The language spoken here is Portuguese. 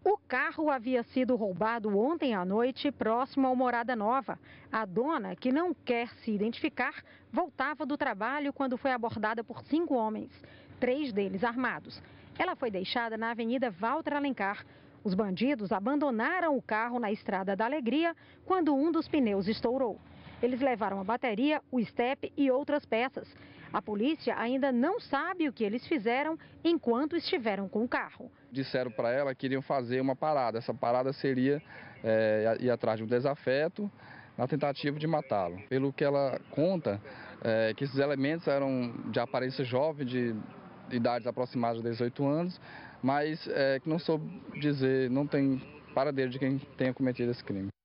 O carro havia sido roubado ontem à noite, próximo ao Morada Nova. A dona, que não quer se identificar, voltava do trabalho quando foi abordada por 5 homens, 3 deles armados. Ela foi deixada na Avenida Walter Alencar. Os bandidos abandonaram o carro na Estrada da Alegria quando um dos pneus estourou. Eles levaram a bateria, o estepe e outras peças. A polícia ainda não sabe o que eles fizeram enquanto estiveram com o carro. Disseram para ela que iriam fazer uma parada. Essa parada seria ir atrás de um desafeto na tentativa de matá-lo. Pelo que ela conta, que esses elementos eram de aparência jovem, de idades aproximadas de 18 anos, mas que não soube dizer, não tem paradeiro de quem tenha cometido esse crime.